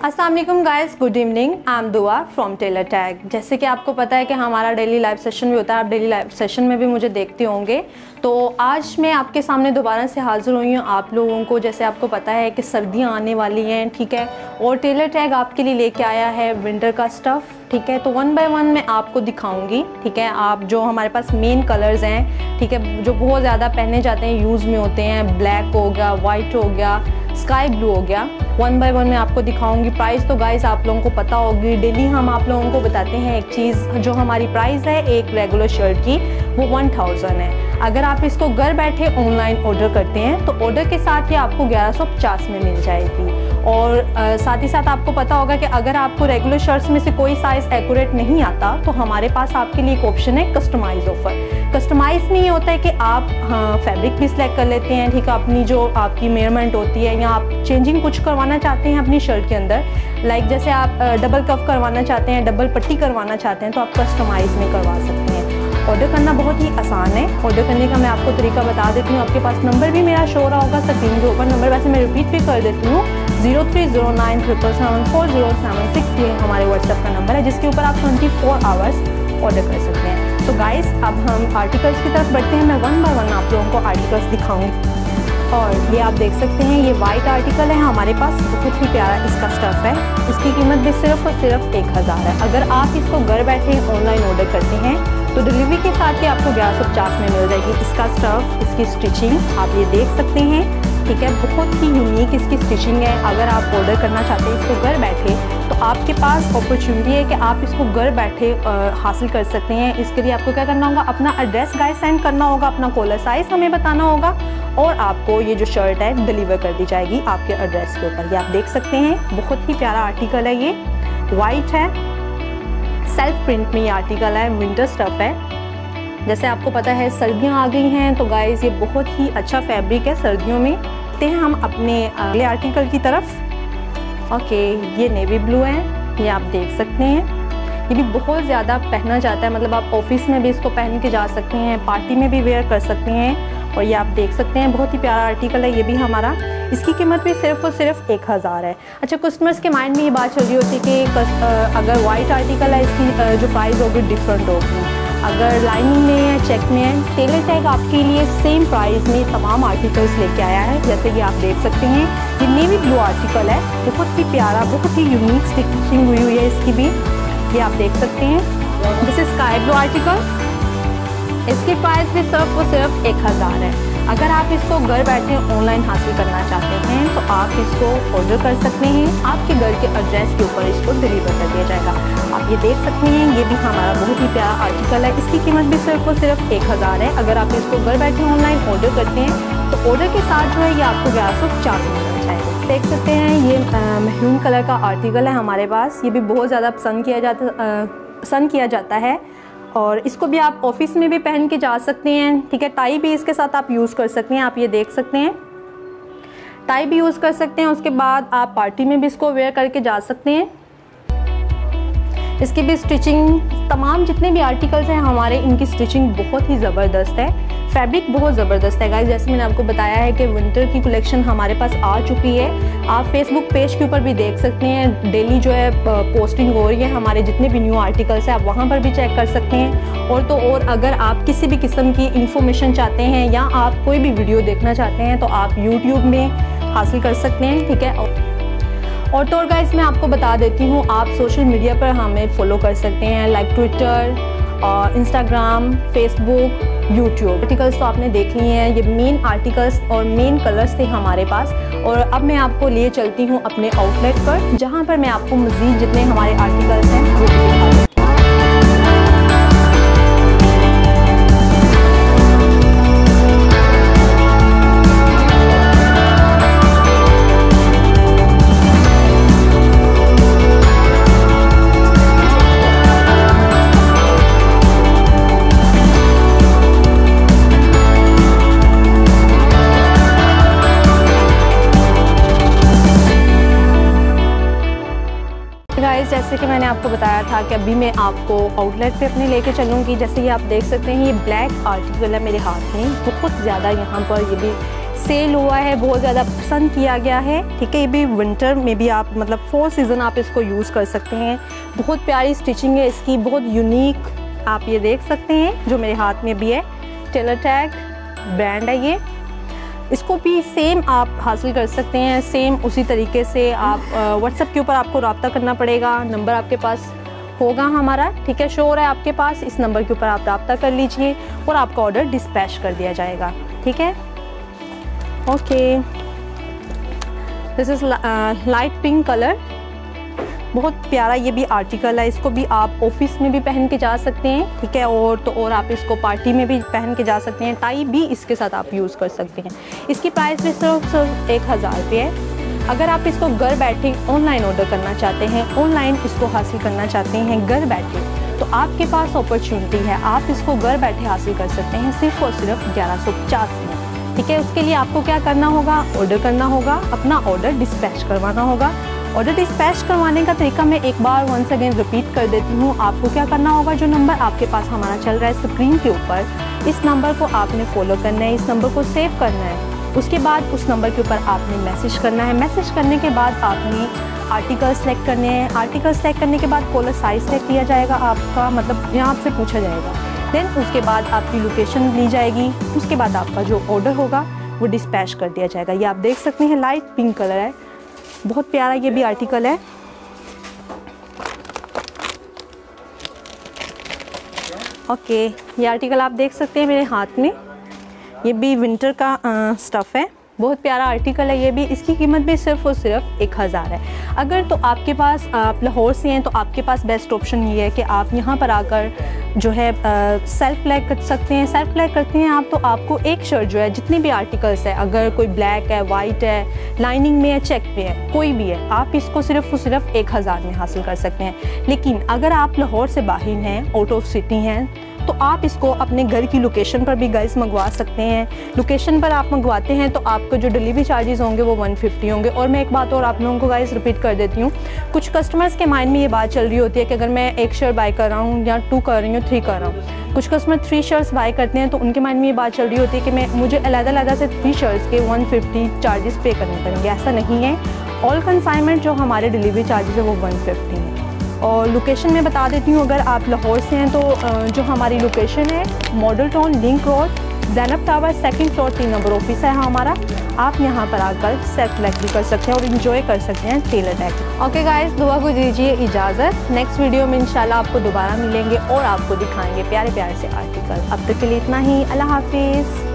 अस्सलाम वालेकुम guys, good evening. I am Dua from Tailor Tag. जैसे कि आपको पता है कि हमारा डेली लाइव सेशन भी होता है, आप डेली लाइव सेशन में भी मुझे देखते होंगे। तो आज मैं आपके सामने दोबारा से हाज़िर हुई हूँ आप लोगों को। जैसे आपको पता है कि सर्दियाँ आने वाली हैं, ठीक है, और टेलर टैग आपके लिए लेके आया है विंटर का स्टफ़, ठीक है। तो वन बाय वन मैं आपको दिखाऊंगी, ठीक है। आप जो हमारे पास मेन कलर्स हैं, ठीक है, जो बहुत ज़्यादा पहने जाते हैं, यूज़ में होते हैं, ब्लैक हो गया, वाइट हो गया, स्काई ब्लू हो गया, वन बाय वन मैं आपको दिखाऊंगी। प्राइस तो गाइस आप लोगों को पता होगी, डेली हम आप लोगों को बताते हैं एक चीज़। जो हमारी प्राइस है एक रेगुलर शर्ट की वो 1000 है। अगर आप इसको घर बैठे ऑनलाइन ऑर्डर करते हैं तो ऑर्डर के साथ ये आपको 1150 में मिल जाएगी। और साथ ही साथ आपको पता होगा कि अगर आपको रेगुलर शर्ट्स में से कोई साइज़ एक्यूरेट नहीं आता तो हमारे पास आपके लिए एक ऑप्शन है कस्टमाइज़ ऑफ़र। कस्टमाइज़ में ये होता है कि आप फैब्रिक भी सिलेक्ट कर लेते हैं, ठीक है, अपनी जो आपकी मेजरमेंट होती है, या आप चेंजिंग कुछ करवाना चाहते हैं अपनी शर्ट के अंदर, लाइक जैसे आप डबल कफ करवाना चाहते हैं, डबल पट्टी करवाना चाहते हैं, तो आप कस्टमाइज़ में करवा सकते हैं। ऑर्डर करना बहुत ही आसान है। ऑर्डर करने का मैं आपको तरीका बता देती हूँ। आपके पास नंबर भी मेरा शो रहा होगा स्क्रीन के ऊपर, नंबर वैसे मैं रिपीट भी कर देती हूँ, 030977740776। ये हमारे व्हाट्सएप का नंबर है जिसके ऊपर आप 24 आवर्स ऑर्डर कर सकते हैं। तो गाइस अब हम आर्टिकल्स की तरफ बढ़ते हैं। मैं वन बाय वन आप लोगों को आर्टिकल्स दिखाऊंगी। और ये आप देख सकते हैं, ये वाइट आर्टिकल है हमारे पास, बहुत ही प्यारा इसका स्टफ़ है। इसकी कीमत भी सिर्फ और सिर्फ 1000 है। अगर आप इसको घर बैठे ऑनलाइन ऑर्डर करते हैं तो डिलीवरी के साथ ही आपको 1150 में मिल जाएगी। इसका स्टफ़, इसकी स्टिचिंग आप ये देख सकते हैं, ठीक है, बहुत ही यूनिक इसकी स्टिचिंग है। अगर आप ऑर्डर करना चाहते हैं इसको घर बैठे तो आपके पास अपॉर्चुनिटी है कि आप इसको घर बैठे हासिल कर सकते हैं। इसके लिए आपको क्या करना होगा, अपना एड्रेस गाइस सेंड करना होगा, अपना कॉलर साइज़ हमें बताना होगा और आपको ये जो शर्ट है डिलीवर कर दी जाएगी आपके एड्रेस के ऊपर। ये आप देख सकते हैं, बहुत ही प्यारा आर्टिकल है, ये वाइट है, सेल्फ प्रिंट में ये आर्टिकल है, विंटर स्टफ़ है। जैसे आपको पता है सर्दियाँ आ गई हैं तो गाइस ये बहुत ही अच्छा फैब्रिक है सर्दियों में। तो हम अपने अगले आर्टिकल की तरफ। ओके, ये नेवी ब्लू है, ये आप देख सकते हैं, ये भी बहुत ज़्यादा पहना जाता है, मतलब आप ऑफिस में भी इसको पहन के जा सकते हैं, पार्टी में भी वेयर कर सकते हैं। और ये आप देख सकते हैं, बहुत ही प्यारा आर्टिकल है ये भी हमारा। इसकी कीमत भी सिर्फ और सिर्फ 1000 है। अच्छा, कस्टमर्स के माइंड में ये बात चल रही होती है कि अगर वाइट आर्टिकल है इसकी जो प्राइस होगी डिफरेंट होगी, अगर लाइनिंग में है, चेक में है। टेलर टैग आपके लिए सेम प्राइस में तमाम आर्टिकल्स लेके आया है। जैसे कि आप देख सकते हैं, ये नेवी ब्लू आर्टिकल है, बहुत ही प्यारा, बहुत ही यूनिक स्टिचिंग हुई है इसकी भी, ये आप देख सकते हैं। This is sky blue article, इसकी प्राइस भी सिर्फ और सिर्फ 1000 है। अगर आप इसको घर बैठे ऑनलाइन हासिल करना चाहते हैं तो आप इसको ऑर्डर कर सकते हैं, आपके घर के एड्रेस के ऊपर इसको डिलीवर कर दिया जाएगा। आप ये देख सकते हैं, ये भी हमारा बहुत ही प्यारा आर्टिकल है, इसकी कीमत भी सिर्फ और सिर्फ 1000 है। अगर आप इसको घर बैठे ऑनलाइन ऑर्डर करते हैं तो ऑर्डर के साथ जो है ये आपको 1150 में मिल जाएगा। देख सकते हैं, ये महरून कलर का आर्टिकल है हमारे पास, ये भी बहुत ज़्यादा पसंद किया जाता है। और इसको भी आप ऑफिस में भी पहन के जा सकते हैं, ठीक है, टाई भी इसके साथ आप यूज़ कर सकते हैं। आप ये देख सकते हैं, टाई भी यूज़ कर सकते हैं। उसके बाद आप पार्टी में भी इसको वेयर करके जा सकते हैं। इसकी भी स्टिचिंग, तमाम जितने भी आर्टिकल्स हैं हमारे, इनकी स्टिचिंग बहुत ही ज़बरदस्त है, फैब्रिक बहुत ज़बरदस्त है गाइस। जैसे मैंने आपको बताया है कि विंटर की कलेक्शन हमारे पास आ चुकी है। आप फेसबुक पेज के ऊपर भी देख सकते हैं, डेली जो है पोस्टिंग हो रही है हमारे जितने भी न्यू आर्टिकल्स हैं, आप वहाँ पर भी चेक कर सकते हैं। और तो और अगर आप किसी भी किस्म की इंफॉर्मेशन चाहते हैं या आप कोई भी वीडियो देखना चाहते हैं तो आप यूट्यूब में हासिल कर सकते हैं, ठीक है। और तो और गाइस मैं आपको बता देती हूँ, आप सोशल मीडिया पर हमें फॉलो कर सकते हैं, like Twitter, Instagram, Facebook, YouTube. Articles तो आपने देख लिए हैं, ये मेन आर्टिकल्स और मेन कलर्स थे हमारे पास। और अब मैं आपको लिए चलती हूँ अपने आउटलेट पर, जहाँ पर मैं आपको मज़ीद जितने हमारे आर्टिकल्स हैं वो दिखा देती हूँ। जैसे कि मैंने आपको बताया था कि अभी मैं आपको आउटलेट पे अपने लेके चलूँगी। जैसे ये आप देख सकते हैं, ये ब्लैक आर्टिकल है मेरे हाथ में, बहुत ज़्यादा यहाँ पर ये भी सेल हुआ है, बहुत ज़्यादा पसंद किया गया है। ठीक है, ये भी विंटर में भी आप मतलब 4 सीज़न आप इसको यूज़ कर सकते हैं। बहुत प्यारी स्टिचिंग है इसकी, बहुत यूनिक। आप ये देख सकते हैं जो मेरे हाथ में भी है, टेलर टैग ब्रांड है ये। इसको भी सेम आप हासिल कर सकते हैं, सेम उसी तरीके से आप व्हाट्सएप के ऊपर आपको रब्ता करना पड़ेगा। नंबर आपके पास होगा हमारा, ठीक है, शो हो रहा है आपके पास। इस नंबर के ऊपर आप रब्ता कर लीजिए और आपका ऑर्डर डिस्पैच कर दिया जाएगा। ठीक है, okay. This is light pink colour, बहुत प्यारा ये भी आर्टिकल है। इसको भी आप ऑफिस में भी पहन के जा सकते हैं, ठीक है, और आप इसको पार्टी में भी पहन के जा सकते हैं। टाई भी इसके साथ आप यूज़ कर सकते हैं। इसकी प्राइस भी सिर्फ 1000 रुपये है। अगर आप इसको घर बैठे ऑनलाइन ऑर्डर करना चाहते हैं, ऑनलाइन इसको हासिल करना चाहते हैं घर बैठे, तो आपके पास अपॉर्चुनिटी है, आप इसको घर बैठे हासिल कर सकते हैं सिर्फ और सिर्फ 1150 में। ठीक है, उसके लिए आपको क्या करना होगा, ऑर्डर करना होगा, अपना ऑर्डर डिस्पैच करवाना होगा। ऑर्डर डिस्पैच करवाने का तरीका मैं एक बार वंस अगेन रिपीट कर देती हूँ। आपको क्या करना होगा, जो नंबर आपके पास हमारा चल रहा है स्क्रीन के ऊपर, इस नंबर को आपने फॉलो करना है, इस नंबर को सेव करना है। उसके बाद उस नंबर के ऊपर आपने मैसेज करना है। मैसेज करने के बाद आपने आर्टिकल सेलेक्ट करने हैं। आर्टिकल सेलेक्ट करने के बाद कॉलर साइज सेलेक्ट किया जाएगा आपका, मतलब यहाँ आपसे पूछा जाएगा। देन उसके बाद आपकी लोकेशन ली जाएगी। उसके बाद आपका जो ऑर्डर होगा वो डिस्पैच कर दिया जाएगा। ये आप देख सकते हैं लाइट पिंक कलर है, बहुत प्यारा ये भी आर्टिकल है। ओके, ये आर्टिकल आप देख सकते हैं मेरे हाथ में, ये भी विंटर का स्टफ़ है, बहुत प्यारा आर्टिकल है ये भी। इसकी कीमत भी सिर्फ और सिर्फ 1000 है। अगर तो आपके पास आप लाहौर से हैं तो आपके पास बेस्ट ऑप्शन ये है कि आप यहाँ पर आकर जो है सेल्फ कलेक्ट कर सकते हैं। सेल्फ कलेक्ट करते हैं आप तो आपको एक शर्ट जो है, जितनी भी आर्टिकल्स है, अगर कोई ब्लैक है, वाइट है, लाइनिंग में है, चेक में है, कोई भी है, आप इसको सिर्फ और सिर्फ 1000 में हासिल कर सकते हैं। लेकिन अगर आप लाहौर से बाहर हैं, आउट ऑफ सिटी हैं, तो आप इसको अपने घर की लोकेशन पर भी गाइस मंगवा सकते हैं। लोकेशन पर आप मंगवाते हैं तो आपको जो डिलीवरी चार्जेस होंगे वो 150 होंगे। और मैं एक बात और आप लोगों को गाइस रिपीट कर देती हूँ, कुछ कस्टमर्स के माइंड में ये बात चल रही होती है कि अगर मैं एक शर्ट बाय कर रहा हूँ या 2 कर रही हूँ, 3 कर रहा हूँ, कुछ कस्टमर 3 शर्ट्स बाय करते हैं तो उनके माइंड में ये बात चल रही होती है कि मुझे अलग-अलग से 3 शर्ट्स के 150 चार्जेस पे करने पड़ेंगे। ऐसा नहीं है, ऑल कंसाइनमेंट जो हमारे डिलीवरी चार्जेस है वो 150 है। और लोकेशन में बता देती हूँ, अगर आप लाहौर से हैं तो जो हमारी लोकेशन है Model Town Link Road, Zainab tower, 2nd floor, 3 नंबर ऑफिस है हमारा। आप यहाँ पर आकर सेल्फ कलेक्ट भी कर सकते हैं और इन्जॉय कर सकते हैं टेलर टैग। ओके गाइस, दुआ को दीजिए इजाज़त। नेक्स्ट वीडियो में इंशाल्लाह आपको दोबारा मिलेंगे और आपको दिखाएंगे प्यारे प्यारे से आर्टिकल। अब तक के लिए इतना ही, अल्लाह हाफिज़।